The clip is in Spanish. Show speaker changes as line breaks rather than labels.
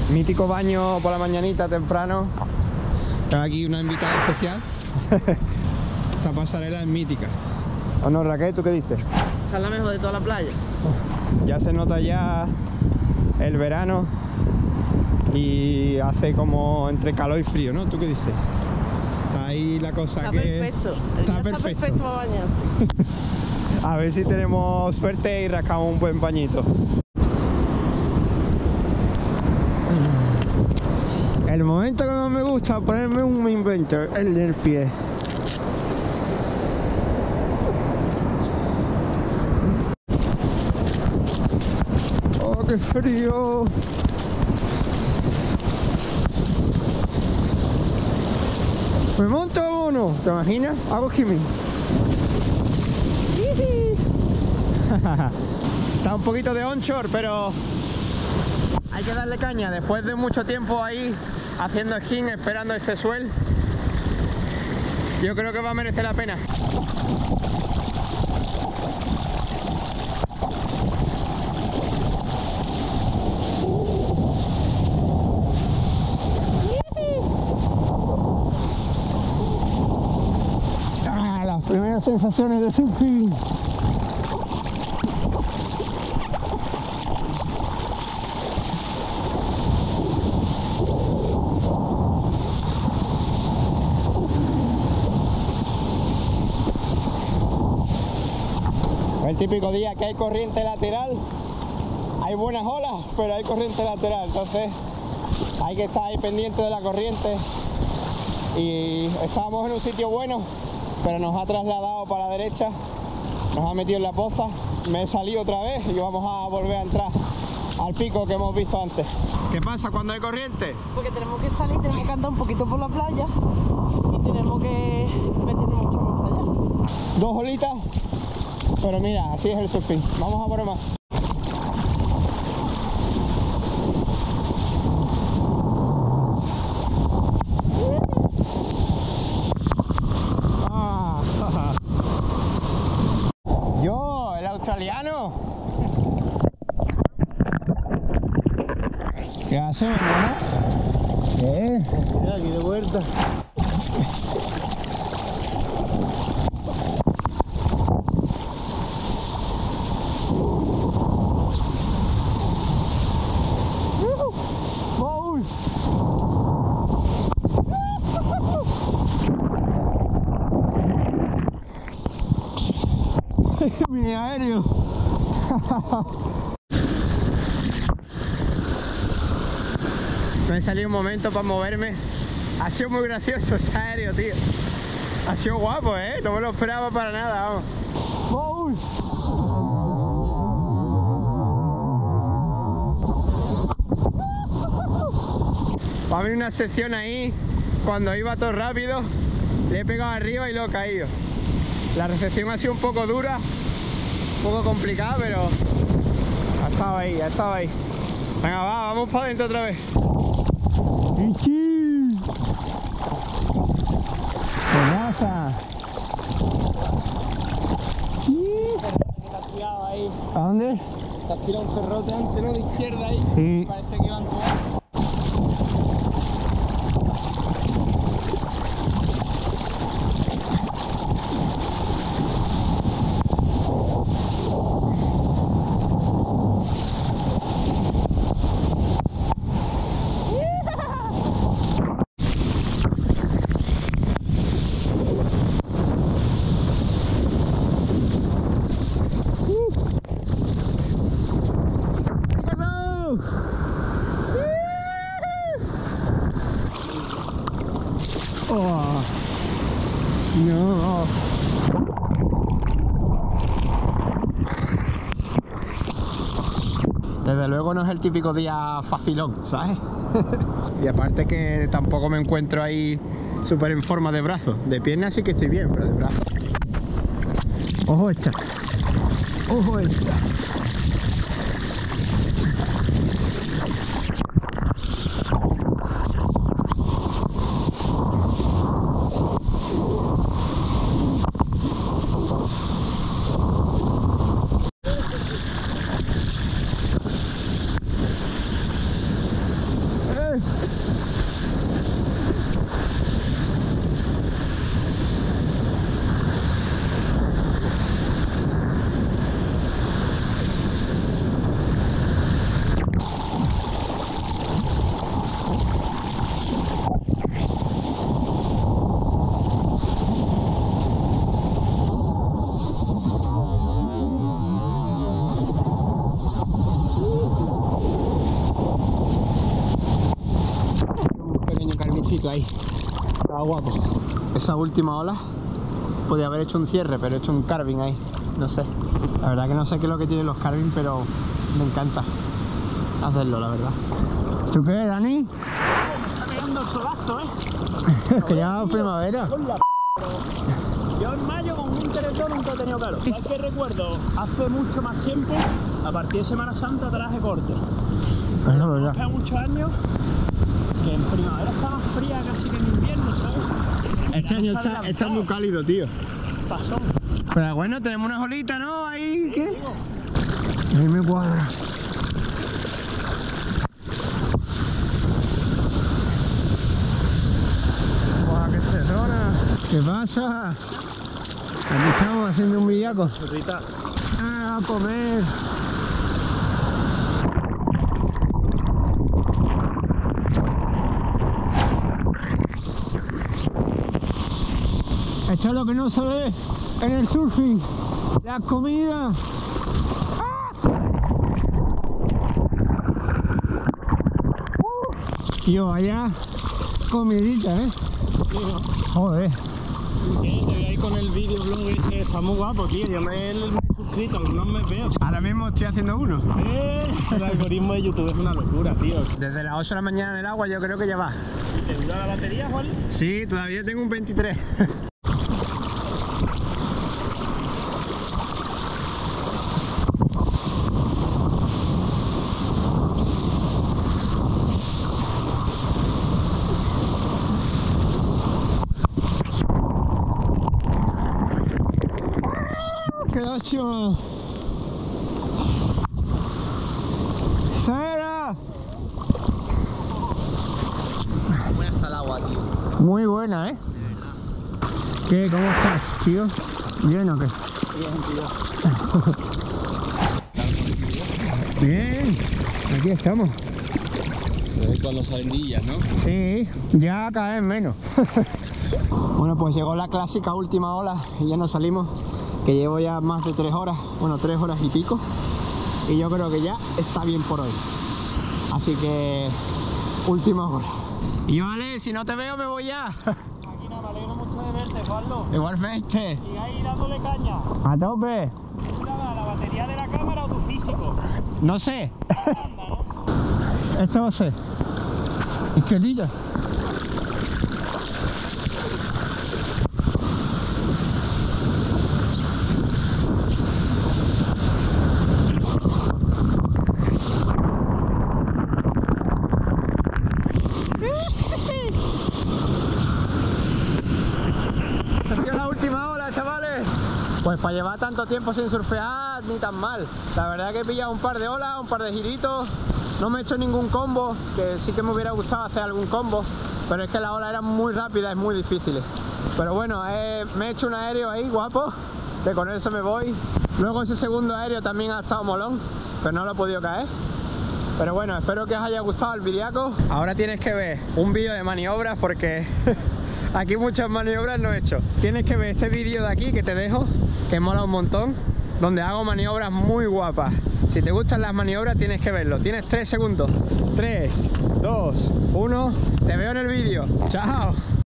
Mítico baño por la mañanita temprano. Tengo aquí una invitada especial. Esta pasarela es mítica. ¿O no, Raquel? ¿Tú qué dices?
Esta es la mejor de toda la playa.
Ya se nota ya el verano y hace como entre calor y frío, ¿no? ¿Tú qué dices? Está ahí la cosa
está
que...
Perfecto. Está perfecto para bañarse.
A ver si tenemos suerte y rascamos un buen bañito. El momento que más me gusta ponerme un invento, el del pie. ¡Oh, qué frío! ¿Me monto o no? ¿Te imaginas? Hago skimming. Está un poquito de onshore, pero hay que darle caña. Después de mucho tiempo ahí haciendo esquí, esperando este swell, yo creo que va a merecer la pena. Las primeras sensaciones de surfing. El típico día que hay corriente lateral, hay buenas olas, pero hay corriente lateral, entonces hay que estar ahí pendiente de la corriente. Y estábamos en un sitio bueno, pero nos ha trasladado para la derecha, nos ha metido en la poza, me he salido otra vez y vamos a volver a entrar al pico que hemos visto antes. ¿Qué pasa cuando hay corriente?
Porque tenemos que salir, tenemos que andar un poquito por la playa y tenemos que meternos mucho más para allá.
2 olitas, pero mira, así es el surfing. Vamos a por más. Yo, el australiano. ¿Qué hacemos, no? Mira, aquí de vuelta. Mini aéreo. Me he salido un momento para moverme. Ha sido muy gracioso ese aéreo, tío. Ha sido guapo, no me lo esperaba para nada, vamos. Va a haber una sección ahí, cuando iba todo rápido, le he pegado arriba y lo he caído. La recepción ha sido un poco dura, un poco complicada, pero ha estado ahí, ha estado ahí. Venga, vamos para adentro otra vez. ¡Ichi! ¿Qué pasa? ¿A dónde?
Te has tirado un cerrote antes, ¿no? De izquierda ahí.
Sí.
Parece que iban todos.
Oh, no. Desde luego no es el típico día facilón, ¿sabes? Y aparte que tampoco me encuentro ahí súper en forma de brazo. De pierna sí que estoy bien, pero de brazo. Ojo esta. Ojo esta. bonito ahí. Estaba guapo. Esa última ola podía haber hecho un cierre, pero he hecho un carving ahí. No sé. La verdad que no sé qué es lo que tienen los carving, pero me encanta hacerlo, la verdad. ¿Tú qué, Dani?
Me está pegando el solazo,
Es que ya es primavera.
Yo en mayo con un teletón nunca he tenido calor. Es que recuerdo hace mucho más tiempo, a partir de Semana Santa, traje corto.
Eso es verdad.
Hace muchos años que en primavera está más fría casi que en invierno, ¿sabes?
Este año está muy cálido, tío.
Pasón.
Pero bueno, tenemos una olita, ¿no? Ahí, ¿qué? Ahí me cuadra. ¡Guau, qué cerrona! ¿Qué pasa? Aquí estamos haciendo un villaco.
Churrita.
¡Ah, a comer! Esto es lo que no se ve en el surfing. La comida. Tío, vaya comidita,
Tío,
Joder.
¿qué? Te voy a ir con el videoblog ese. Está muy guapo, tío. Yo me he suscrito, no me veo.
Ahora mismo estoy haciendo uno.
El algoritmo de YouTube es una locura, tío.
Desde las 8 de la mañana en el agua yo creo que ya va.
¿Te dura la batería, Juan?
Sí, todavía tengo un 23. ¡Qué lástima! ¡Sara!
Buena está el agua, tío.
Muy buena, ¿eh? ¿Qué? ¿Cómo estás, tío? ¿Bien o qué? Bien, aquí estamos.
Cuando salen días, ¿no?
Sí, ya cada vez menos. Bueno, pues llegó la clásica última ola y ya nos salimos, que llevo ya más de 3 horas, bueno, 3 horas y pico, y yo creo que ya está bien por hoy. Así que, última hora. Y vale, si no te veo me voy ya.
Aquí nada, me alegro mucho de verte, Pablo.
Igualmente.
Sigue ahí dándole caña.
A tope.
¿La batería de la cámara o tu físico?
No sé.
Anda, ¿no?
Esto va a ser. Izquierdilla. Esta ha sido la última ola, chavales. Pues para llevar tanto tiempo sin surfear, ni tan mal. La verdad que he pillado un par de olas, un par de giritos. No me he hecho ningún combo, que sí que me hubiera gustado hacer algún combo, pero es que la ola era muy rápida, es muy difícil. Pero bueno, me he hecho un aéreo ahí guapo, que con eso me voy. Luego ese segundo aéreo también ha estado molón, pero no lo he podido caer. Pero bueno, espero que os haya gustado el videaco. Ahora tienes que ver un vídeo de maniobras porque aquí muchas maniobras no he hecho. Tienes que ver este vídeo de aquí que te dejo, que mola un montón, donde hago maniobras muy guapas. Si te gustan las maniobras tienes que verlo. Tienes 3 segundos. 3, 2, 1. Te veo en el vídeo. Chao.